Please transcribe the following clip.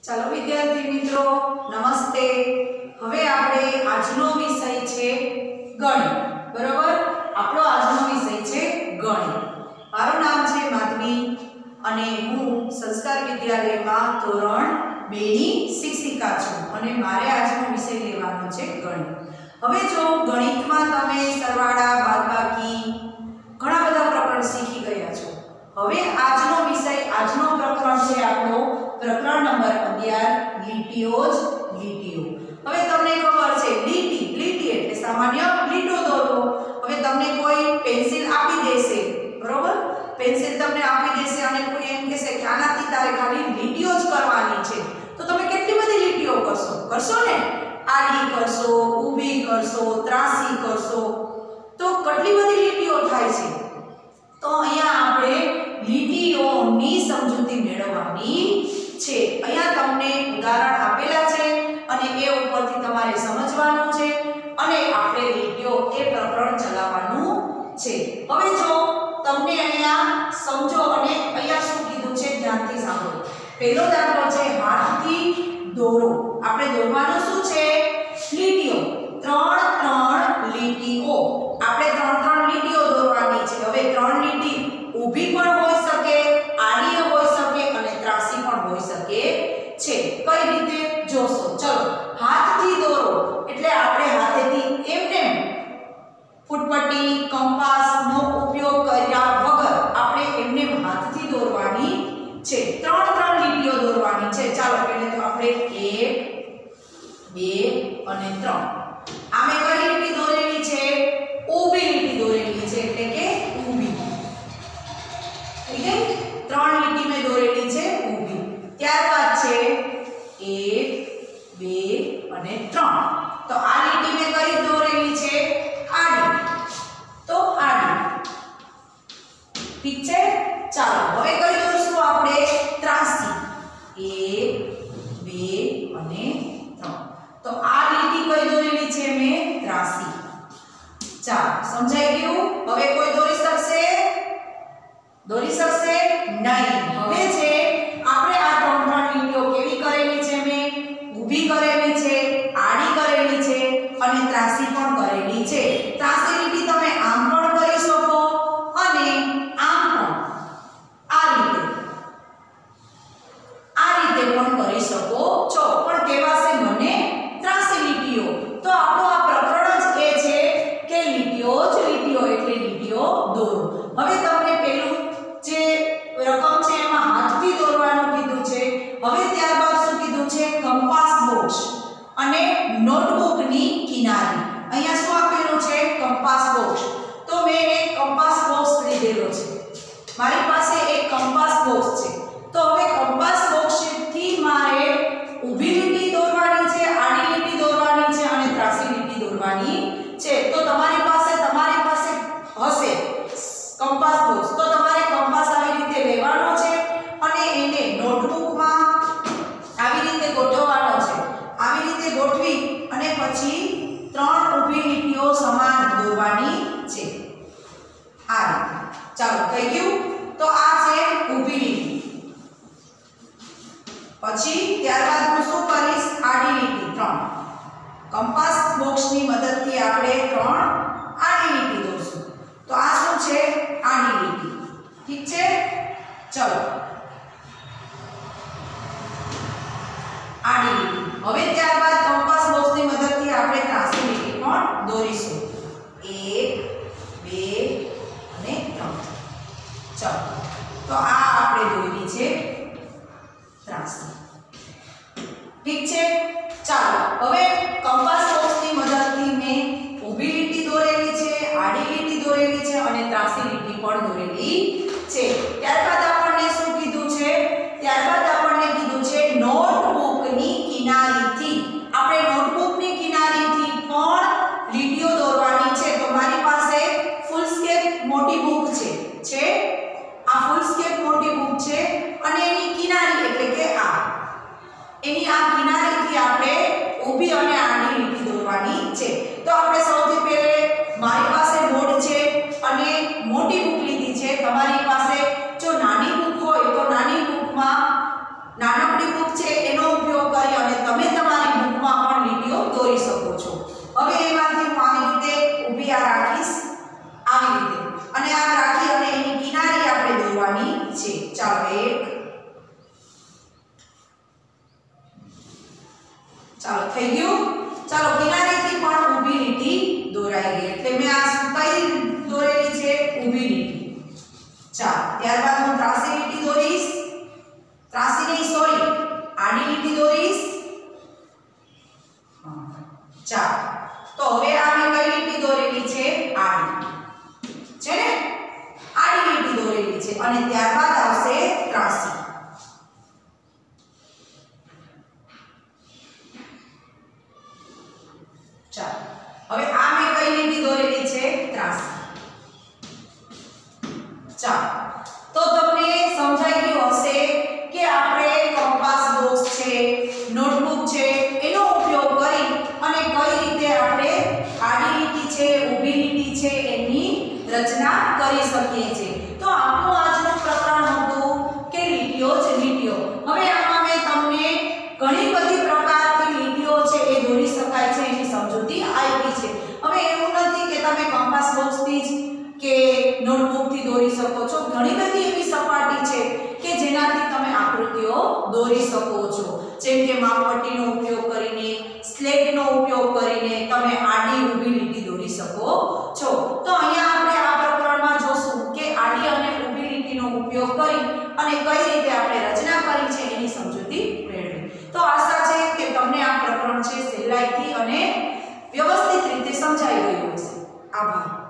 ચાલો વિદ્યાર્થી મિત્રો નમસ્તે। હવે આપણે આજનો વિષય છે ગણિત। બરોબર, આપણો આજનો વિષય છે ગણિત। મારું નામ છે માધવી અને હું સંસ્કાર વિદ્યાલયમાં ધોરણ 2 ની શિક્ષિકા છું અને મારે આજનો વિષય લેવાનો છે ગણિત। હવે જો ગણિતમાં તમે સરવાળા બાદબાકી ઘણા બધા પ્રકરણ શીખી ગયા છો। હવે આજનો વિષય આજનો પ્રકરણ છે આપણો પ્રકરણ નંબર 11 લીટીઓ જ લીટીઓ। હવે તમને ખબર છે લીટી એટલે સામાન્ય લીટો દોરવો। હવે તમને કોઈ પેન્સિલ આપી દેશે, બરોબર, પેન્સિલ તમને આપી દેશે અને કોઈ એમ કહેશે કે આનાથી તારે ખાલી લીટીઓ જ કરવાની છે, તો તમે કેટલી બધી લીટીઓ કરશો ને? આડી કરશો, ઊભી કરશો, ત્રાસી કરશો, તો કેટલી બધી લીટીઓ થાય છે। તો અહીંયા આપણે લીટીઓની સમજૂતી મેળવવાની છે। અહીંયા તમને ઉદાહરણ આપેલા છે અને એ ઉપરથી તમારે સમજવાનું છે અને આપણે લીટીઓ એ પ્રકરણ ચલાવવાનું છે। હવે જો તમને અહીંયા સમજો અને અહીંયા શું કીધું છે ધ્યાનથી સાંભળો। પહેલો દાખલો છે હાથથી દોરો। આપણે દોરવાનું શું છે? લીટીઓ, 3 લીટીઓ। આપણે 3 લીટીઓ દોરવાની છે। હવે 3 લીટી ઊભી પણ હોઈ શકે, આડી હોઈ શકે અને ત્રાસી પણ હોઈ શકે છે। કઈ રીતે જોશો? ચલો, હાથથી દોરો એટલે આપણે હાથેથી એમને ફૂટપટ્ટી કંપાસનો ઉપયોગ કર્યા વગર આપણે એમને હાથથી દોરવાની છે। 3 લીટીઓ દોરવાની છે। ચાલો પહેલા તો આપણે 1 2 અને 3 આમે કઈ લીટી દોરેલી છે? ઊભી લીટી દોરેલી છે, એટલે કે ઊભી। ઠીક છે, 3 લીટી મેં દોરેલી છે ઊભી। ત્યારબાદ છે 1 2 અને 3, તો આ લીટી મેં કઈ દોરેલી છે? આડી, તો આડી। ઠીક છે, ચાલો હવે કઈ દોરશું આપણે? ત્રાસી, 1 2 અને 3, તો આ લીટી કઈ દોરેલી છે મેં? ત્રાસી। ચાલો, સમજાઈ ગયું? હવે કોઈ દોરી શકશે નહીં। હવે છે આપણે આ 3 લીટીઓ કેવી કરેલી છે? મેં ઊભી કરેલી છે, આડી કરેલી છે અને ત્રાસી પણ કરેલી છે। ત્રાસી લીટી તમે આમ પણ કરી શકો અને આમ પણ આ રીતે પણ કરી શકો છો, પણ કહેવાશે મને ત્રાસી લીટીઓ। તો આપણો આ પ્રકરણ જ એ છે કે લીટીઓ જ લીટીઓ એટલે લીટીઓ દોરો। હવે તમને પેલું જે રકમ છે એમાં હાથથી દોરવાનું કીધું છે। હવે ત્યારબાદ શું કીધું છે? કંપાસ બોક્સ અને નોટબુકની કિનારી। અહીંયા શું આપેલું છે? Compass box. તો મેં એક કંપાસ બોક્સ લીધેલો છે, મારી પાસે એક કંપાસ બોક્સ છે। તો હવે કંપાસ બોક્સથી મારે ઊભી લીટી દોરવાની છે, આડી લીટી દોરવાની છે અને ત્રાસી લીટી દોરવાની છે। તો તમારી પાસે હશે કંપાસ બોક્સ, તો તમારે કંપાસ આવી રીતે લેવાનો છે અને એને નોટબુકમાં આવી રીતે ગોઠવવાનો છે। આવી રીતે ગોઠવી અને પછી 3 ઊભી લીટીઓ સમાન દોરવાની છે, આ રીતે। ચાલો, થઈ ગયું? તો આ છે ઊભી લીટી। પછી ત્યારબાદ હું શું કરીશ? આડી લીટી 3। કંપાસ બોક્સની મદદથી આપણે 3 આડી લીટી દોરશું। તો આ શું છે? આડી લીટી। ઠીક છે, ચલો આડી લીટી। હવે ત્યારબાદ કંપાસ બોક્સની મદદથી આપણે ત્રાસી લીટી પણ દોરીશું, 1 2 અને 3। ચલો, તો આ આપણે દોરી છે ત્રાસી। ઠીક છે, ચાલો હવે કંપાસ બોક્સની મદદથી મેં ઊભી લીટી દોરેલી છે, આડી લીટી દોરેલી છે અને ત્રાસી લીટી પણ દોરેલી છે। ત્યારબાદ આપણને શું કીધું છે? ત્યારબાદ આપણને કીધું છે નોટબુકની કિનારીથી। આપણે નોટબુકની કિનારીથી પણ લીટીઓ દોરવાની છે। તો મારી પાસે ફૂલ સ્કેપ મોટી બુક છે, આ ફૂલ સ્કેપ મોટી બુક છે અને એની કિનારી એટલે કે એની આ કિનારીથી આપણે ઊભી અને ચાલો 1 ચાલો થઈ ગયું ચાલો કિનારીથી પણ ઊભી લીટી દોરાઈ ગઈ એટલે મેં આ કઈ દોરેલી છે ઊભી લીટી ચાલો ત્યારબાદ હું ત્રાસી લીટી દોરીશ ત્રાસી નહીં સોરી આડી લીટી દોરીશ ચાલો તો હવે આ મેં કઈ લીટી દોરેલી છે આડી છે ને આડી લીટી દોરેલી છે અને ત્યારબાદ આવશે ત્રાસી ચાલો હવે આ મેં કઈ લીટી દોરેલી છે ત્રાસી ચાલો તો તમને સમજાઈ ગયું હશે કે આપણે કંપાસ બોક્સ છે નોટબુક છે એનો ઉપયોગ કરી અને કઈ રીતે આપણે આડી લીટી છે ઊભી લીટી છે એની રચના કરી શકીએ છીએ તો આપણું આજનું પ્રકરણ હતું કે લીટીઓ જ લીટીઓ હવે આમાં મેં તમને ઘણી બધી પ્રકારની લીટીઓ છે એ દોરી શકાય છે એની સમજૂતી આપી છે હવે એવું નથી કે તમે કંપાસ બોક્સથી જ કે નોટબુકથી દોરી શકો છો ઘણી બધી એવી સપાટી છે કે જેનાથી તમે આકૃતિઓ દોરી શકો છો જેમ કે માપપટ્ટીનો ઉપયોગ કરીને સ્લેટનો ઉપયોગ કરીને તમે આડી ઊભી લીટી દોરી શકો છો તો અહીંયા આપણે આ પ્રકરણમાં જોશું કે આડી અને ઊભી લીટીનો ઉપયોગ કરી અને કઈ રીતે આપણે રચના કરી છે એની સમજૂતી મેળવી તો આશા છે કે તમને આ પ્રકરણ છે સહેલાઈથી અને વ્યવસ્થિત રીતે સમજાઈ ગયું હશે આભાર